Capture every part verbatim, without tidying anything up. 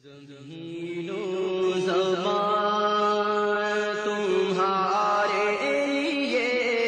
زمین و زمان تمہارے لیے،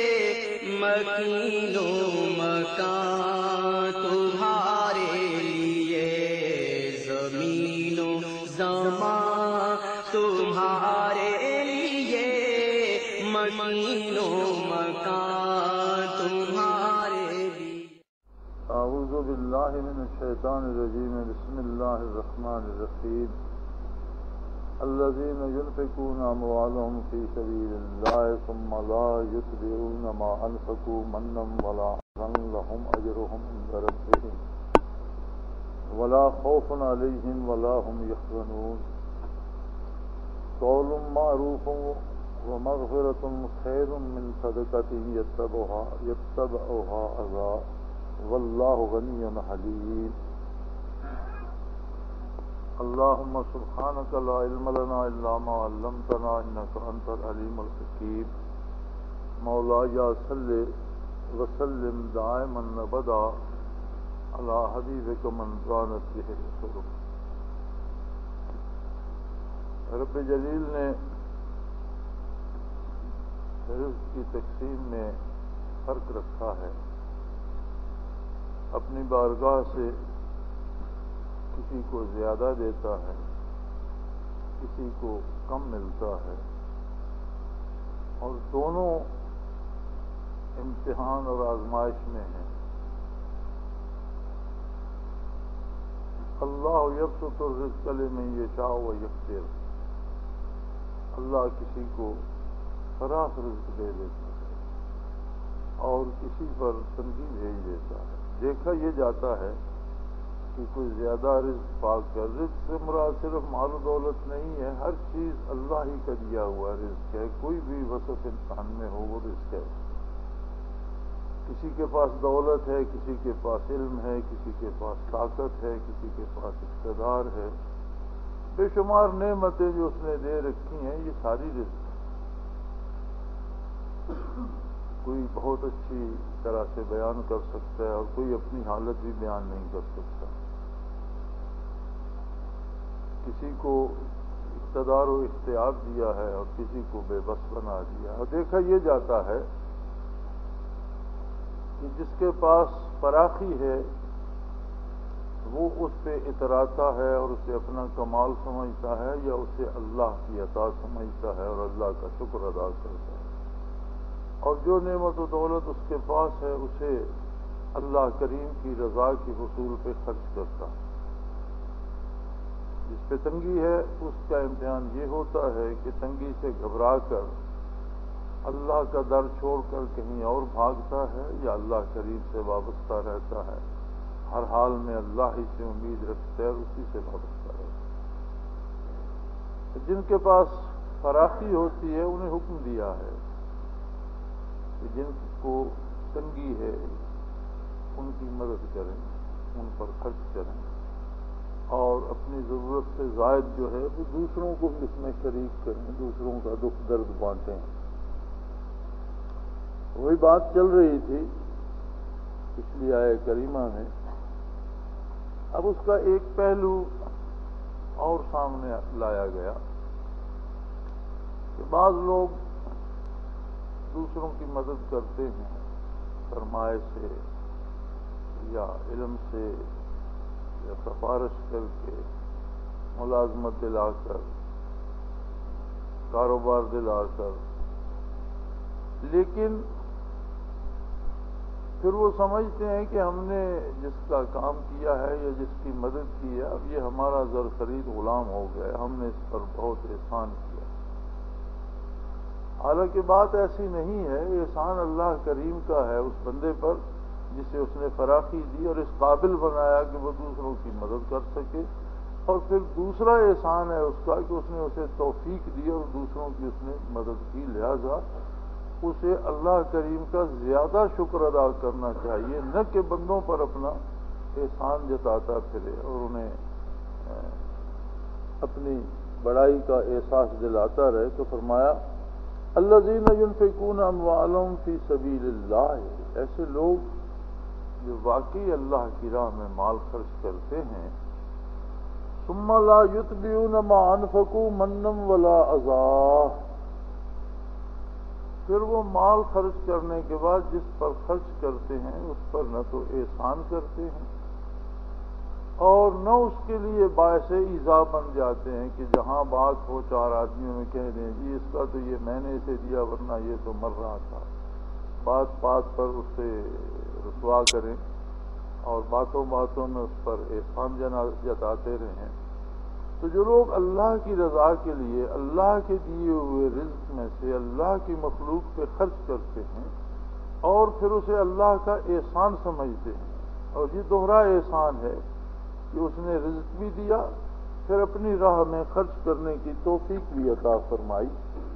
مکین و مکان تمہارے لیے، زمین و زمان تمہارے لیے، مکین و مکان تمہارے لیے۔ اعوذ باللہ من الشیطان الرجیم، بسم اللہ الرحمن الرحیم۔ الذین ينفقون اموالهم فی سبیل اللہ ثم لا یتبعون ما انفقوا منا ولا عذا لهم اجرهم عند ربهم ولا خوف علیہم ولا هم یحزنون۔ قول معروف ومغفرۃ خیر من صدقۃ یتبعها یتبعها اذى واللہ غنی حلیم۔ اللہم سبحانک لا علم لنا الا ما علمتنا انک انت العلیم الحکیم۔ مولایا صلی وسلم دائما ابدا علی حبیبک من کانت بہ القلوب۔ رب جلیل نے رزق کی تقسیم میں فرق رکھا ہے۔ اپنی بارگاہ سے کسی کو زیادہ دیتا ہے، کسی کو کم ملتا ہے، اور دونوں امتحان اور آزمائش میں ہیں۔ اللہ یبسط الرزق لمن یشاء ویقدر، اللہ کسی کو فراخ رزق دے دیتا ہے اور کسی پر تنگی بھیج دیتا ہے۔ دیکھا یہ جاتا ہے کہ کوئی زیادہ رزق پا کر، رزق سے مراد صرف مال و دولت نہیں ہے، ہر چیز اللہ ہی کا دیا ہوا رزق ہے، کوئی بھی وصف انسان میں ہو وہ رزق ہے۔ کسی کے پاس دولت ہے، کسی کے پاس علم ہے، کسی کے پاس طاقت ہے، کسی کے پاس اقتدار ہے، بے شمار نعمتیں جو اس نے دے رکھی ہیں، یہ ساری رزق ہے۔ کوئی بہت اچھی طرح سے بیان کر سکتا ہے اور کوئی اپنی حالت بھی بیان نہیں کر سکتا۔ کسی کو اقتدار و اختیار دیا ہے اور کسی کو بے بس بنا دیا ہے۔ اور دیکھا یہ جاتا ہے کہ جس کے پاس فراخی ہے وہ اس پہ اتراتا ہے اور اسے اپنا کمال سمجھتا ہے، یا اسے اللہ کی عطا سمجھتا ہے اور اللہ کا شکر ادا کرتا ہے۔ اور جو نعمت و دولت اس کے پاس ہے اسے اللہ کریم کی رضا کے حصول پہ خرچ کرتا ہے۔ جس پہ تنگی ہے اس کا امتحان یہ ہوتا ہے کہ تنگی سے گھبرا کر اللہ کا در چھوڑ کر کہیں اور بھاگتا ہے، یا اللہ کریم سے وابستہ رہتا ہے، ہر حال میں اللہ ہی سے امید رکھتا ہے اور اسی سے وابستہ رہتا ہے۔ جن کے پاس فراخی ہوتی ہے انہیں حکم دیا ہے کہ جن کو تنگی ہے ان کی مدد کریں، ان پر خرچ کریں، اور اپنی ضرورت سے زائد جو ہے وہ دوسروں کو بھی اس میں شریک کریں، دوسروں کا دکھ درد بانٹیں۔ وہی بات چل رہی تھی پچھلی آیہ کریمہ میں۔ اب اس کا ایک پہلو اور سامنے لایا گیا کہ بعض لوگ دوسروں کی مدد کرتے ہیں سرمایہ سے یا علم سے یا سفارش کر کے، ملازمت دلا کر، کاروبار دلا کر، لیکن پھر وہ سمجھتے ہیں کہ ہم نے جس کا کام کیا ہے یا جس کی مدد کی ہے اب یہ ہمارا زر خرید غلام ہو گیا، ہم نے اس پر بہت احسان کیا۔ حالانکہ بات ایسی نہیں ہے، احسان اللہ کریم کا ہے اس بندے پر جسے اس نے فراخی دی اور اس قابل بنایا کہ وہ دوسروں کی مدد کر سکے، اور پھر دوسرا احسان ہے اس کا کہ اس نے اسے توفیق دی اور دوسروں کی اس نے مدد کی، لہذا اسے اللہ کریم کا زیادہ شکر ادا کرنا چاہیے، نہ کہ بندوں پر اپنا احسان جتاتا پھرے اور انہیں اپنی بڑائی کا احساس دلاتا رہے۔ تو فرمایا الذین ينفقون اموالهم فی سبیل اللہ، ایسے لوگ جو واقعی اللہ کی راہ میں مال خرچ کرتے ہیں، ثم لا یتبعون ما انفقوا منا ولا اذى، پھر وہ مال خرچ کرنے کے بعد جس پر خرچ کرتے ہیں اس پر نہ تو احسان کرتے ہیں اور نہ اس کے لیے باعث ایذا بن جاتے ہیں کہ جہاں بات ہو چار آدمیوں میں کہہ دیں جی اس کا تو یہ میں نے اسے دیا ورنہ یہ تو مر رہا تھا، بات بات پر اس سے رسوا کریں اور باتوں باتوں میں اس پر احسان جتاتے رہیں۔ تو جو لوگ اللہ کی رضا کے لیے اللہ کے دیے ہوئے رزق میں سے اللہ کی مخلوق پہ خرچ کرتے ہیں اور پھر اسے اللہ کا احسان سمجھتے ہیں، اور یہ دوہرا احسان ہے کہ اس نے رزق بھی دیا پھر اپنی راہ میں خرچ کرنے کی توفیق بھی عطا فرمائی،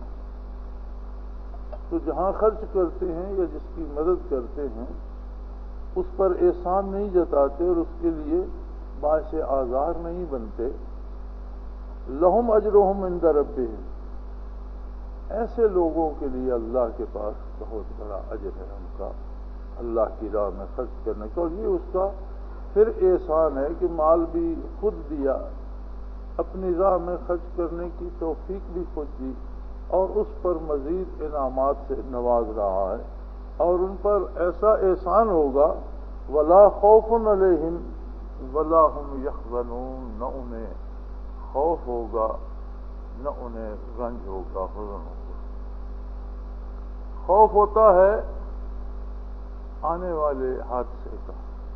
تو جہاں خرچ کرتے ہیں یا جس کی مدد کرتے ہیں اس پر احسان نہیں جتاتے اور اس کے لیے باعث آزار نہیں بنتے، لہم اجرہم عند ربہم، ایسے لوگوں کے لیے اللہ کے پاس بہت بڑا اجر ہے ان کا اللہ کی راہ میں خرچ کرنے کا، اور یہ اس کا پھر احسان ہے کہ مال بھی خود دیا، اپنی راہ میں خرچ کرنے کی توفیق بھی خود دی اور اس پر مزید انعامات سے نواز رہا ہے، اور ان پر ایسا احسان ہوگا ولا خوف علیہم ولا هم یحزنون، نہ انہیں خوف ہوگا نہ انہیں رنج ہوگا، حزن ہوگا۔ خوف ہوتا ہے آنے والے حادثے کا،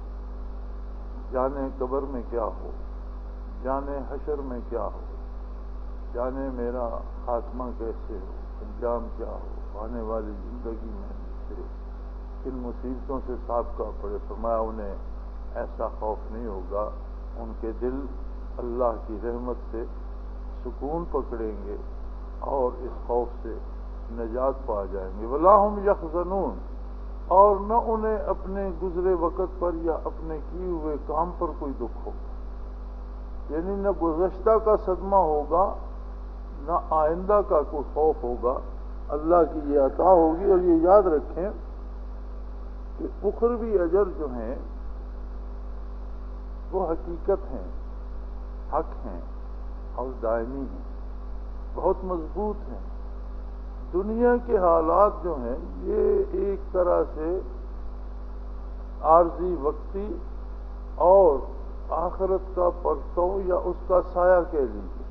جانے قبر میں کیا ہو، جانے حشر میں کیا ہو، جانے میرا خاتمہ کیسے ہو، انجام کیا ہو، آنے والی زندگی میں سے کن مصیبتوں سے سابقہ پڑے۔ فرمایا انہیں ایسا خوف نہیں ہوگا، ان کے دل اللہ کی رحمت سے سکون پکڑیں گے اور اس خوف سے نجات پا جائیں گے۔ ولا هم یحزنون، اور نہ انہیں اپنے گزرے وقت پر یا اپنے کیے ہوئے کام پر کوئی دکھ ہوگا، یعنی نہ گزشتہ کا صدمہ ہوگا نہ آئندہ کا کوئی خوف ہوگا، اللہ کی یہ عطا ہوگی۔ اور یہ یاد رکھیں کہ اخروی اجر جو ہیں وہ حقیقت ہیں، حق ہیں اور دائمی ہیں، بہت مضبوط ہیں۔ دنیا کے حالات جو ہیں یہ ایک طرح سے عارضی وقتی اور آخرت کا پرتو یا اس کا سایہ کہہ لیجیے،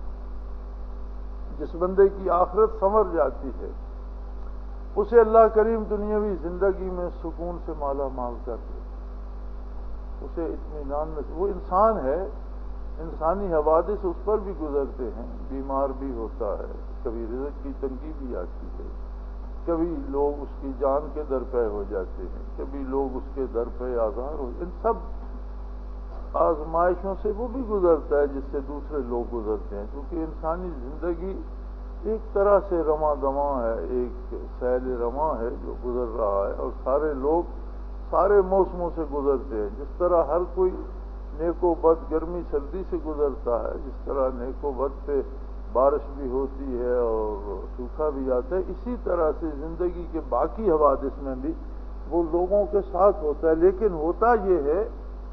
جس بندے کی آخرت سنور جاتی ہے اسے اللہ کریم دنیاوی زندگی میں سکون سے مالا مال کر دے، اسے اطمینان میں، وہ انسان ہے، انسانی حوادث اس پر بھی گزرتے ہیں، بیمار بھی ہوتا ہے، کبھی رزق کی تنگی بھی آتی ہے، کبھی لوگ اس کی جان کے در پہ ہو جاتے ہیں، کبھی لوگ اس کے در پہ آزار ہو، ان سب آزمائشوں سے وہ بھی گزرتا ہے جس سے دوسرے لوگ گزرتے ہیں، کیونکہ انسانی زندگی ایک طرح سے رواں دواں ہے، ایک سیل رواں ہے جو گزر رہا ہے، اور سارے لوگ سارے موسموں سے گزرتے ہیں، جس طرح ہر کوئی نیک و بد گرمی سردی سے گزرتا ہے، جس طرح نیک و بد پہ بارش بھی ہوتی ہے اور سوکھا بھی آتا ہے، اسی طرح سے زندگی کے باقی حوادث میں بھی وہ لوگوں کے ساتھ ہوتا ہے، لیکن ہوتا یہ ہے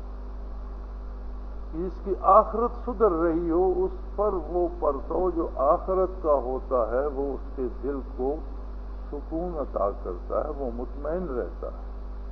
کہ جس کی آخرت سدھر رہی ہو اس پر وہ پرتو جو آخرت کا ہوتا ہے وہ اس کے دل کو سکون عطا کرتا ہے، وہ مطمئن رہتا ہے۔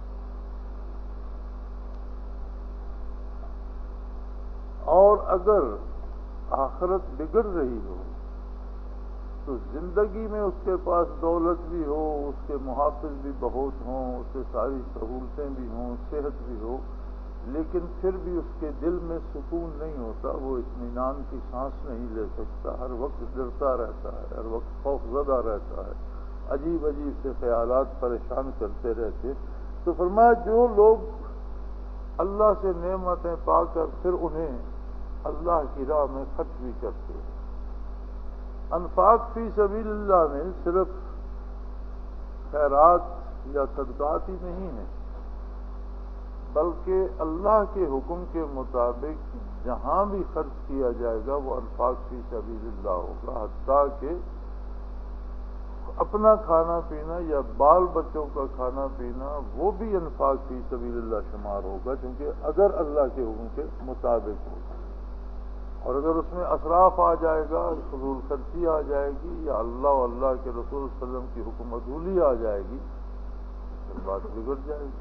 اور اگر آخرت بگڑ رہی ہو تو زندگی میں اس کے پاس دولت بھی ہو، اس کے محافظ بھی بہت ہوں، اس کے ساری سہولتیں بھی ہوں، صحت بھی ہو، لیکن پھر بھی اس کے دل میں سکون نہیں ہوتا، وہ اطمینان کی سانس نہیں لے سکتا، ہر وقت ڈرتا رہتا ہے، ہر وقت خوف زدہ رہتا ہے، عجیب عجیب سے خیالات پریشان کرتے رہتے۔ تو فرمایا جو لوگ اللہ سے نعمتیں پا کر پھر انہیں اللہ کی راہ میں خرچ بھی کرتے ہیں۔ انفاق فی سبیل اللہ میں صرف خیرات یا صدقات ہی نہیں ہیں، بلکہ اللہ کے حکم کے مطابق جہاں بھی خرچ کیا جائے گا وہ انفاق فی سبیل اللہ ہوگا، حتیٰ کہ اپنا کھانا پینا یا بال بچوں کا کھانا پینا وہ بھی انفاق فی سبیل اللہ شمار ہوگا، کیونکہ اگر اللہ کے حکم کے مطابق ہوگا۔ اور اگر اس میں اسراف آ جائے گا، فضول خرچی آ جائے گی، یا اللہ اور اللہ کے رسول صلی اللہ علیہ وسلم کی حکم عدولی آ جائے گی، پھر بات بگڑ جائے گی۔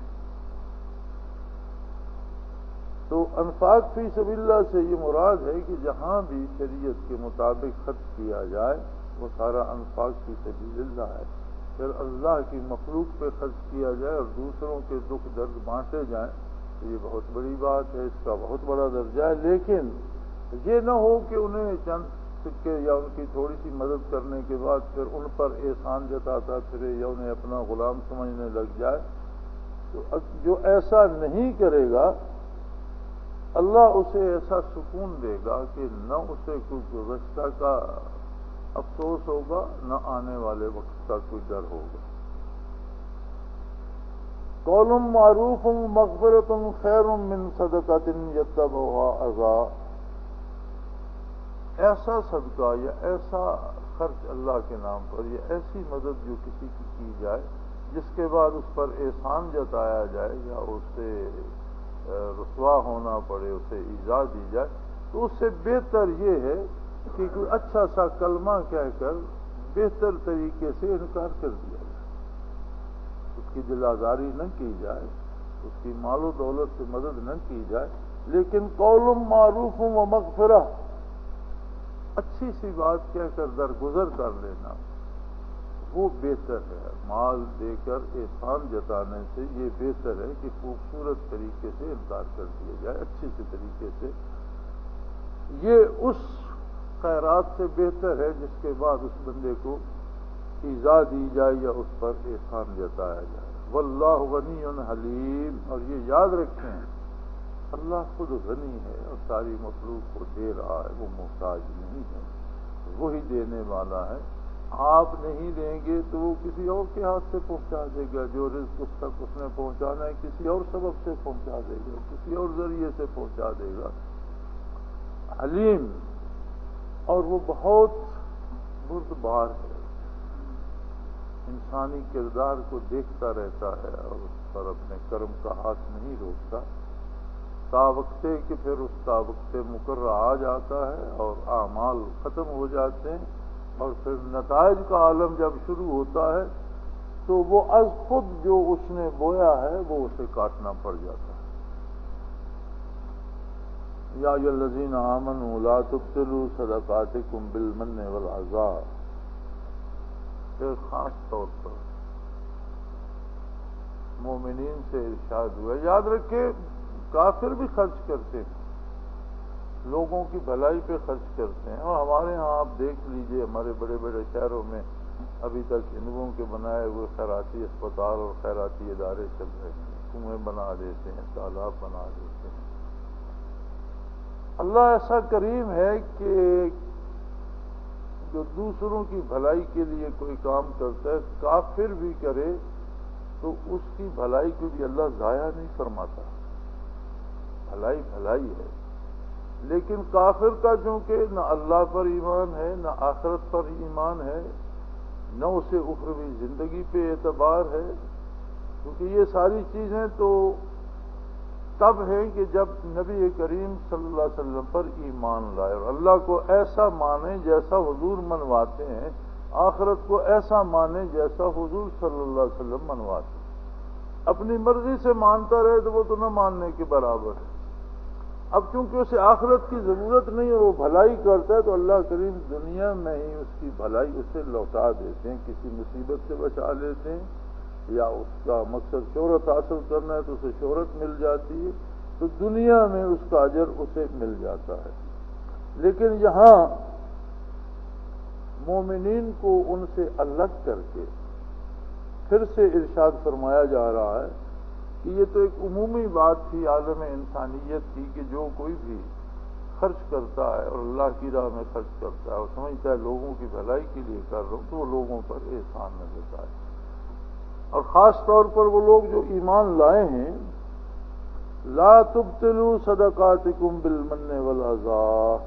تو انفاق فی سبیل اللہ سے یہ مراد ہے کہ جہاں بھی شریعت کے مطابق خرچ کیا جائے وہ سارا انفاق فی سبیل اللہ ہے۔ پھر اللہ کی مخلوق پہ خرچ کیا جائے اور دوسروں کے دکھ درد بانٹے جائیں تو یہ بہت بڑی بات ہے، اس کا بہت بڑا درجہ ہے۔ لیکن یہ نہ ہو کہ انہیں چند سکے یا ان کی تھوڑی سی مدد کرنے کے بعد پھر ان پر احسان جتاتا پھرے یا انہیں اپنا غلام سمجھنے لگ جائے۔ تو جو ایسا نہیں کرے گا اللہ اسے ایسا سکون دے گا کہ نہ اسے کوئی گزشتہ کا افسوس ہوگا نہ آنے والے وقت کا کوئی ڈر ہوگا۔ قول معروف مغفرۃ خیر من صدقۃ یتبعها اذی، ایسا صدقہ یا ایسا خرچ اللہ کے نام پر یا ایسی مدد جو کسی کی کی جائے جس کے بعد اس پر احسان جتایا جائے یا اسے رسوا ہونا پڑے، اسے ایذا دی جائے، تو اس سے بہتر یہ ہے کہ کوئی اچھا سا کلمہ کہہ کر بہتر طریقے سے انکار کر دیا جائے، اس کی دل آزاری نہ کی جائے، اس کی مال و دولت سے مدد نہ کی جائے، لیکن قول معروف و مغفرہ، اچھی سی بات کہہ کر درگزر کر لینا وہ بہتر ہے۔ مال دے کر احسان جتانے سے یہ بہتر ہے کہ خوبصورت طریقے سے انکار کر دیا جائے، اچھے سے طریقے سے۔ یہ اس خیرات سے بہتر ہے جس کے بعد اس بندے کو ایذا دی جائے یا اس پر احسان جتایا جائے۔ واللہ غنی حلیم، اور یہ یاد رکھیں اللہ خود غنی ہے اور ساری مخلوق کو دے رہا ہے، وہ محتاج نہیں ہے، وہی دینے والا ہے۔ آپ نہیں دیں گے تو وہ کسی اور کے ہاتھ سے پہنچا دے گا، جو رزق اس تک اس نے پہنچانا ہے کسی اور سبب سے پہنچا دے گا، کسی اور ذریعے سے پہنچا دے گا۔ حلیم، اور وہ بہت بردبار ہے، انسانی کردار کو دیکھتا رہتا ہے اور اس پر اپنے کرم کا ہاتھ نہیں روکتا، تا وقتے کہ پھر اس کا وقت مقررہ آ جاتا ہے اور اعمال ختم ہو جاتے ہیں، اور پھر نتائج کا عالم جب شروع ہوتا ہے تو وہ از خود جو اس نے بویا ہے وہ اسے کاٹنا پڑ جاتا ہے۔ یا ایھا الذین آمنوا لا تبطلوا صدقاتکم بالمن والعذا، پھر خاص طور پر مومنین سے ارشاد ہوا، یاد رکھے کافر بھی خرچ کرتے ہیں، لوگوں کی بھلائی پہ خرچ کرتے ہیں، اور ہمارے ہاں آپ دیکھ لیجئے ہمارے بڑے بڑے شہروں میں ابھی تک ہندوؤں کے بنائے ہوئے خیراتی اسپتال اور خیراتی ادارے چل رہے ہیں، کنویں بنا دیتے ہیں، تالاب بنا دیتے ہیں۔ اللہ ایسا کریم ہے کہ جو دوسروں کی بھلائی کے لیے کوئی کام کرتا ہے، کافر بھی کرے تو اس کی بھلائی کو بھی اللہ ضائع نہیں فرماتا، بھلائی بھلائی ہے۔ لیکن کافر کا چونکہ نہ اللہ پر ایمان ہے نہ آخرت پر ایمان ہے نہ اسے اخروی زندگی پہ اعتبار ہے، کیونکہ یہ ساری چیزیں تو تب ہیں کہ جب نبی کریم صلی اللہ علیہ وسلم پر ایمان لائے اور اللہ کو ایسا مانے جیسا حضور منواتے ہیں، آخرت کو ایسا مانے جیسا حضور صلی اللہ علیہ وسلم منواتے ہیں۔ اپنی مرضی سے مانتا رہے تو وہ تو نہ ماننے کے برابر ہے۔ اب چونکہ اسے آخرت کی ضرورت نہیں ہے، وہ بھلائی کرتا ہے، تو اللہ کریم دنیا میں ہی اس کی بھلائی اسے لوٹا دیتے ہیں، کسی مصیبت سے بچا لیتے ہیں، یا اس کا مقصد شہرت حاصل کرنا ہے تو اسے شہرت مل جاتی ہے، تو دنیا میں اس کا اجر اسے مل جاتا ہے۔ لیکن یہاں مومنین کو ان سے الگ کر کے پھر سے ارشاد فرمایا جا رہا ہے کہ یہ تو ایک عمومی بات تھی عالم انسانیت کی کہ جو کوئی بھی خرچ کرتا ہے اور اللہ کی راہ میں خرچ کرتا ہے اور سمجھتا ہے لوگوں کی بھلائی کے لیے کر رہا ہوں، تو وہ لوگوں پر احسان نہ جتائے، اور خاص طور پر وہ لوگ جو ایمان لائے ہیں۔ لا تبطلوا صدقاتکم بالمن والعذا،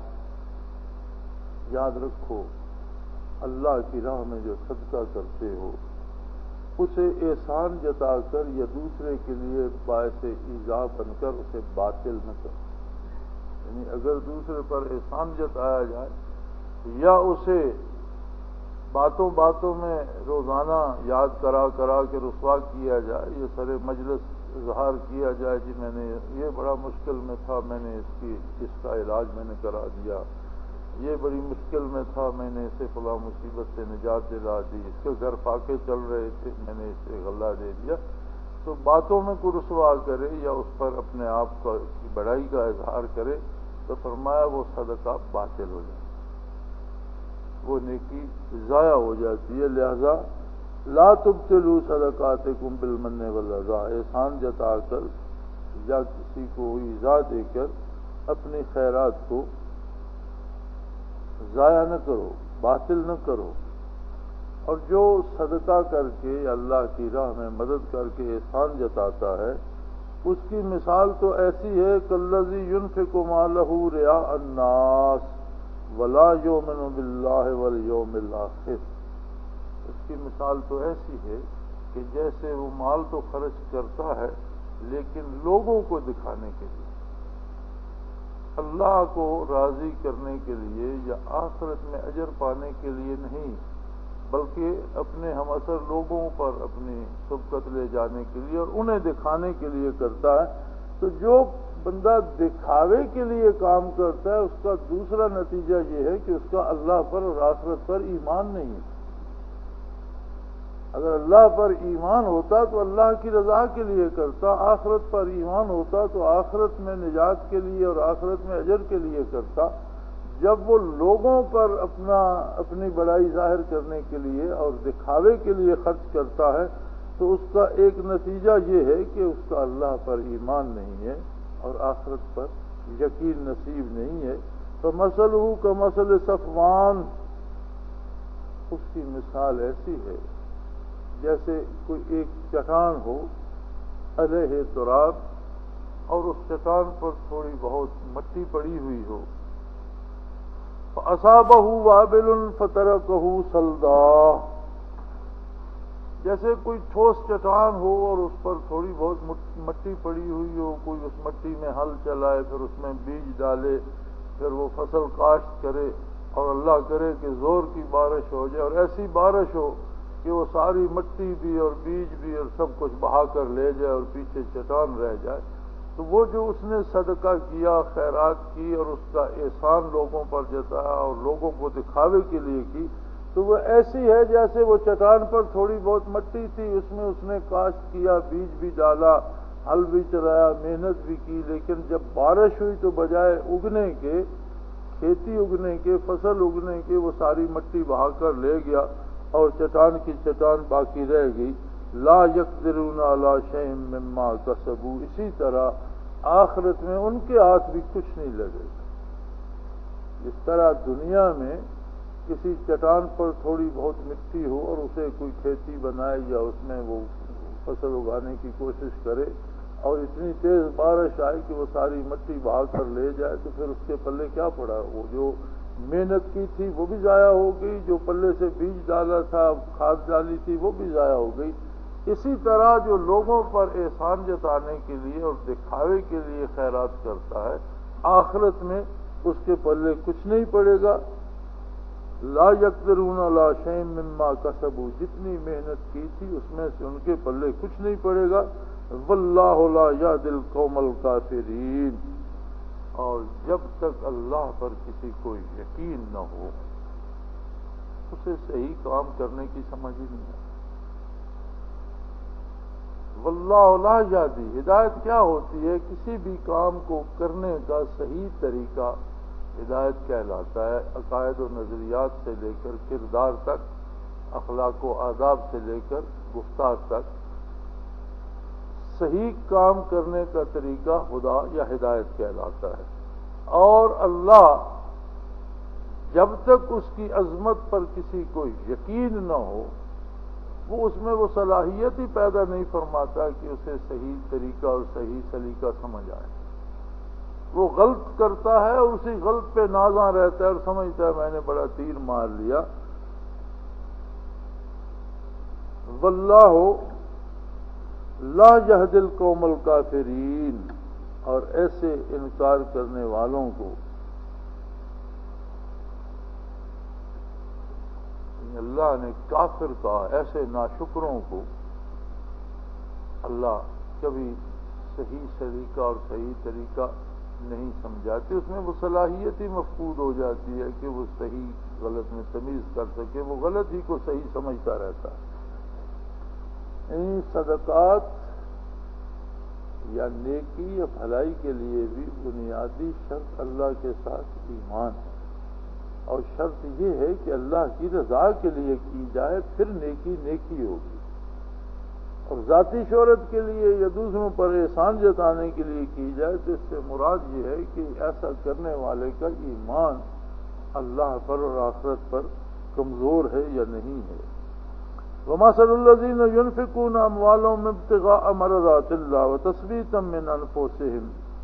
یاد رکھو اللہ کی راہ میں جو صدقہ کرتے ہو اسے احسان جتا کر یا دوسرے کے لیے باعث ایذا بن کر اسے باطل نہ کرو۔ یعنی اگر دوسرے پر احسان جتایا جائے یا اسے باتوں باتوں میں روزانہ یاد کرا کرا کے رسوا کیا جائے، یہ سر مجلس اظہار کیا جائے جی میں نے یہ بڑا مشکل میں تھا، میں نے اس کی اس کا علاج میں نے کرا دیا، یہ بڑی مشکل میں تھا، میں نے اسے فلاں مصیبت سے نجات دلا دی، اس کے گھر فاقے چل رہے تھے، میں نے اسے غلہ دے دیا، تو باتوں میں کو رسوا کرے یا اس پر اپنے آپ کی بڑائی کا اظہار کرے تو فرمایا وہ صدقہ باطل ہو جائے، وہ نیکی ضائع ہو جاتی ہے۔ لہذا لا تبطلوا صدقاتکم بالمن والاذی، احسان جتا کر یا کسی کو ایذا دے کر اپنی خیرات کو ضائع نہ کرو، باطل نہ کرو۔ اور جو صدقہ کر کے اللہ کی راہ میں مدد کر کے احسان جتاتا ہے اس کی مثال تو ایسی ہے کالذی ينفق مالہ رئاء الناس ولا یؤمن باللہ والیوم الآخر، اس کی مثال تو ایسی ہے کہ جیسے وہ مال تو خرچ کرتا ہے لیکن لوگوں کو دکھانے کے لیے، اللہ کو راضی کرنے کے لیے یا آخرت میں اجر پانے کے لیے نہیں، بلکہ اپنے ہم اثر لوگوں پر اپنی سبقت لے جانے کے لیے اور انہیں دکھانے کے لیے کرتا ہے۔ تو جو بندہ دکھاوے کے لیے کام کرتا ہے اس کا دوسرا نتیجہ یہ ہے کہ اس کا اللہ پر اور آخرت پر ایمان نہیں ہے۔ اگر اللہ پر ایمان ہوتا تو اللہ کی رضا کے لیے کرتا، آخرت پر ایمان ہوتا تو آخرت میں نجات کے لیے اور آخرت میں اجر کے لیے کرتا۔ جب وہ لوگوں پر اپنا اپنی بڑائی ظاہر کرنے کے لیے اور دکھاوے کے لیے خرچ کرتا ہے تو اس کا ایک نتیجہ یہ ہے کہ اس کا اللہ پر ایمان نہیں ہے اور آخرت پر یقین نصیب نہیں ہے۔ تو مثلہ کمثل صفوان، اس کی مثال ایسی ہے جیسے کوئی ایک چٹان ہو علیہ تراب اور اس چٹان پر تھوڑی بہت مٹی پڑی ہوئی ہو، فَأَصَابَهُ وَابِلٌ فَتَرَكَهُ صَلْدًا، جیسے کوئی ٹھوس چٹان ہو اور اس پر تھوڑی بہت مٹی پڑی ہوئی ہو، کوئی اس مٹی میں ہل چلائے پھر اس میں بیج ڈالے پھر وہ فصل کاشت کرے اور اللہ کرے کہ زور کی بارش ہو جائے اور ایسی بارش ہو کہ وہ ساری مٹی بھی اور بیج بھی اور سب کچھ بہا کر لے جائے اور پیچھے چٹان رہ جائے، تو وہ جو اس نے صدقہ کیا، خیرات کی اور اس کا احسان لوگوں پر جتایا اور لوگوں کو دکھاوے کے لیے کی، تو وہ ایسی ہے جیسے وہ چٹان پر تھوڑی بہت مٹی تھی، اس میں اس نے کاشت کیا، بیج بھی ڈالا، ہل بھی چلایا، محنت بھی کی، لیکن جب بارش ہوئی تو بجائے اگنے کے، کھیتی اگنے کے، فصل اگنے کے، وہ ساری مٹی بہا کر لے گیا اور چٹان کی چٹان باقی رہ گئی۔ لا یقدرون علی شیء مما کسبوا، اسی طرح آخرت میں ان کے ہاتھ بھی کچھ نہیں لگے گا۔ جس طرح دنیا میں کسی چٹان پر تھوڑی بہت مٹی ہو اور اسے کوئی کھیتی بنائے یا اس میں وہ فصل اگانے کی کوشش کرے اور اتنی تیز بارش آئے کہ وہ ساری مٹی بہا کر لے جائے تو پھر اس کے پلے کیا پڑا، وہ جو محنت کی تھی وہ بھی ضائع ہو گئی، جو پلے سے بیج ڈالا تھا، کھاد ڈالی تھی وہ بھی ضائع ہو گئی۔ اسی طرح جو لوگوں پر احسان جتانے کے لیے اور دکھاوے کے لیے خیرات کرتا ہے آخرت میں اس کے پلے کچھ نہیں پڑے گا۔ لا یقدرون علی شیء مما کسبوا، جتنی محنت کی تھی اس میں سے ان کے پلے کچھ نہیں پڑے گا۔ واللہ لا یہدی القوم الکافرین، اور جب تک اللہ پر کسی کو یقین نہ ہو اسے صحیح کام کرنے کی سمجھ ہی نہیں ہے۔ واللہ لا یہدی، ہدایت کیا ہوتی ہے؟ کسی بھی کام کو کرنے کا صحیح طریقہ ہدایت کہلاتا ہے۔ عقائد و نظریات سے لے کر کردار تک، اخلاق و آداب سے لے کر گفتار تک، صحیح کام کرنے کا طریقہ خدا یا ہدایت کہلاتا ہے۔ اور اللہ جب تک اس کی عظمت پر کسی کو یقین نہ ہو وہ اس میں وہ صلاحیت ہی پیدا نہیں فرماتا کہ اسے صحیح طریقہ اور صحیح سلیقہ سمجھ آئے۔ وہ غلط کرتا ہے اور اسی غلط پہ نازاں رہتا ہے اور سمجھتا ہے میں نے بڑا تیر مار لیا۔ واللہ لا یہدی القوم الکافرین، اور ایسے انکار کرنے والوں کو اللہ نے کافر کہا، ایسے ناشکروں کو اللہ کبھی صحیح طریقہ اور صحیح طریقہ نہیں سمجھاتے، اس میں وہ صلاحیت ہی مفقود ہو جاتی ہے کہ وہ صحیح غلط میں تمیز کر سکے، وہ غلط ہی کو صحیح سمجھتا رہتا ہے۔ ان صدقات یا نیکی یا بھلائی کے لیے بھی بنیادی شرط اللہ کے ساتھ ایمان ہے، اور شرط یہ ہے کہ اللہ کی رضا کے لیے کی جائے، پھر نیکی نیکی ہوگی۔ اور ذاتی شہرت کے لیے یا دوسروں پر احسان جتانے کے لیے کی جائے تو اس سے مراد یہ ہے کہ ایسا کرنے والے کا ایمان اللہ پر اور آخرت پر کمزور ہے یا نہیں ہے۔ وَمَثَلُ الَّذِينَ يُنْفِقُونَ أَمْوَالَهُمْ ابْتِغَاءَ مَرْضَاتِ اللَّهِ وَتَثْبِيتًا مِّنْ أَنفُسِهِمْ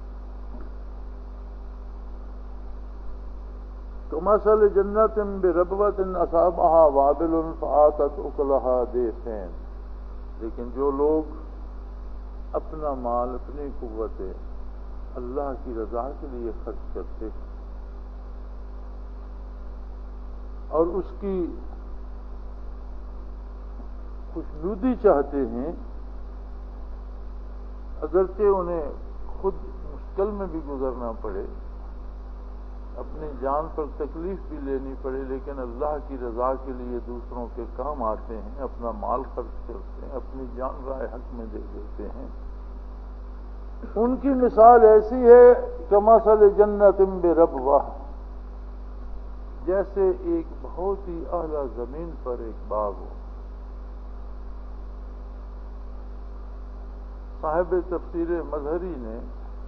كَمَثَلِ جَنَّةٍ بِرَبْوَةٍ أَصَابَهَا وَابِلٌ فَآتَتْ أُكُلَهَا ضِعْفَيْنِ۔ لیکن جو لوگ اپنا مال، اپنی قوتیں اللہ کی رضا کے لیے خرچ کرتے ہیں اور اس کی خوشنودی چاہتے ہیں، اگرچہ انہیں خود مشکل میں بھی گزرنا پڑے، اپنی جان پر تکلیف بھی لینی پڑے، لیکن اللہ کی رضا کے لیے دوسروں کے کام آتے ہیں، اپنا مال خرچ کرتے ہیں، اپنی جان رائے حق میں دے دیتے ہیں، ان کی مثال ایسی ہے کمثل جنت بربوہ، جیسے ایک بہت ہی اعلیٰ زمین پر ایک باغ ہو۔ صاحب تفسیر مظہری نے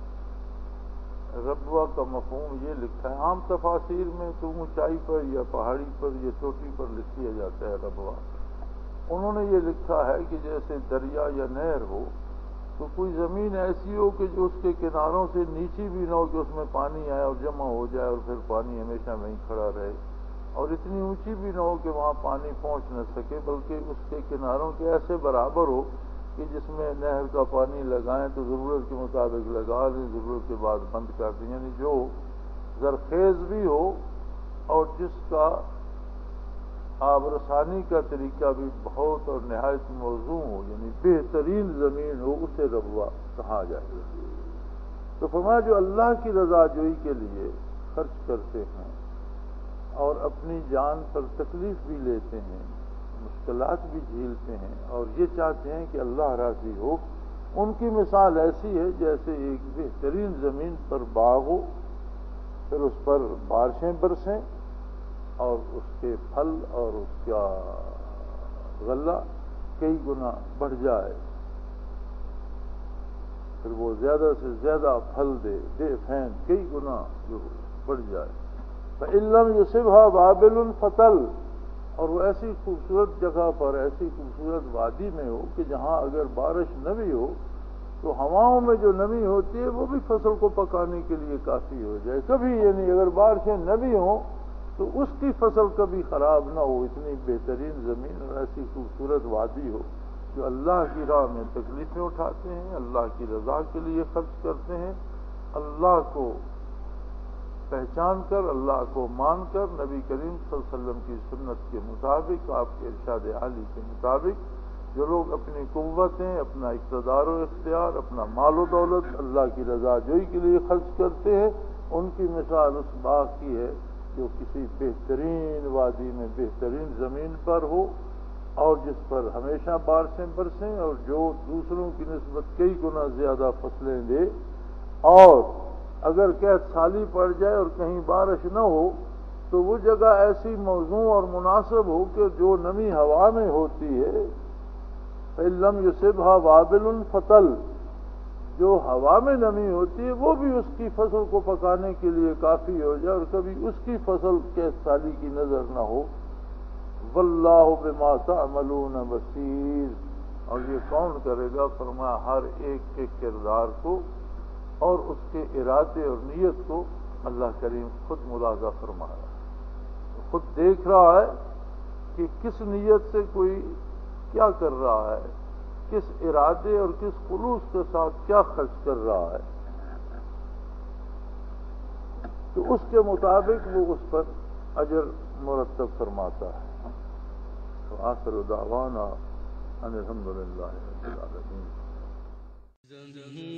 ربوہ کا مفہوم یہ لکھا ہے، عام تفاسیر میں تو اونچائی پر یا پہاڑی پر یا چوٹی پر لکھ دیا جاتا ہے ربوہ، انہوں نے یہ لکھا ہے کہ جیسے دریا یا نہر ہو تو کوئی زمین ایسی ہو کہ جو اس کے کناروں سے نیچی بھی نہ ہو کہ اس میں پانی آئے اور جمع ہو جائے اور پھر پانی ہمیشہ وہیں کھڑا رہے، اور اتنی اونچی بھی نہ ہو کہ وہاں پانی پہنچ نہ سکے، بلکہ اس کے کناروں کے ایسے برابر ہو کہ جس میں نہر کا پانی لگائیں تو ضرورت کے مطابق لگا دیں، ضرورت کے بعد بند کر دیں، یعنی جو زرخیز بھی ہو اور جس کا آب رسانی کا طریقہ بھی بہت اور نہایت موزوں ہو، یعنی بہترین زمین ہو، اسے ربوہ کہا جائے گا۔ تو فرمایا جو اللہ کی رضا جوئی کے لیے خرچ کرتے ہیں اور اپنی جان پر تکلیف بھی لیتے ہیں، مشکلات بھی جھیلتے ہیں اور یہ چاہتے ہیں کہ اللہ راضی ہو، ان کی مثال ایسی ہے جیسے ایک بہترین زمین پر باغ ہو، پھر اس پر بارشیں برسیں اور اس کے پھل اور اس کا غلہ کئی گنا بڑھ جائے، پھر وہ زیادہ سے زیادہ پھل دے، دے فین کئی گنا جو بڑھ جائے۔ فَإِن لَّمْ يُصِبْهَا وَابِلٌ فَطَلٌ، اور وہ ایسی خوبصورت جگہ پر، ایسی خوبصورت وادی میں ہو کہ جہاں اگر بارش نہ بھی ہو تو ہواؤں میں جو نمی ہوتی ہے وہ بھی فصل کو پکانے کے لیے کافی ہو جائے، کبھی یعنی اگر بارشیں نہ بھی ہوں تو اس کی فصل کبھی خراب نہ ہو، اتنی بہترین زمین اور ایسی خوبصورت وادی ہو۔ جو اللہ کی راہ میں تکلیفیں اٹھاتے ہیں، اللہ کی رضا کے لیے خرچ کرتے ہیں، اللہ کو پہچان کر، اللہ کو مان کر، نبی کریم صلی اللہ علیہ وسلم کی سنت کے مطابق، آپ کے ارشاد عالی کے مطابق جو لوگ اپنی قوتیں، اپنا اقتدار و اختیار، اپنا مال و دولت اللہ کی رضا جوئی کے لیے خرچ کرتے ہیں، ان کی مثال اس باغ کی ہے جو کسی بہترین وادی میں، بہترین زمین پر ہو اور جس پر ہمیشہ بارشیں برسیں اور جو دوسروں کی نسبت کئی گنا زیادہ فصلیں دے، اور اگر قحط سالی پڑ جائے اور کہیں بارش نہ ہو تو وہ جگہ ایسی موزوں اور مناسب ہو کہ جو نمی ہوا میں ہوتی ہے، فَإِن لَّمْ يُصِبْهَا وَابِلٌ فَطَلٌ، جو ہوا میں نمی ہوتی ہے وہ بھی اس کی فصل کو پکانے کے لیے کافی ہو جائے اور کبھی اس کی فصل قحط سالی کی نظر نہ ہو۔ وَاللَّهُ بِمَا تَعْمَلُونَ بَصِيرٌ، اور یہ کون کرے گا؟ فرمایا ہر ایک کے کردار کو اور اس کے ارادے اور نیت کو اللہ کریم خود ملاحظہ فرما رہا ہے، خود دیکھ رہا ہے کہ کس نیت سے کوئی کیا کر رہا ہے، کس ارادے اور کس خلوص کے ساتھ کیا خرچ کر رہا ہے۔ تو اس کے مطابق وہ اس پر اجر مرتب فرماتا ہے. تو آخر دعوانا ان الحمد للہ رب العالمین.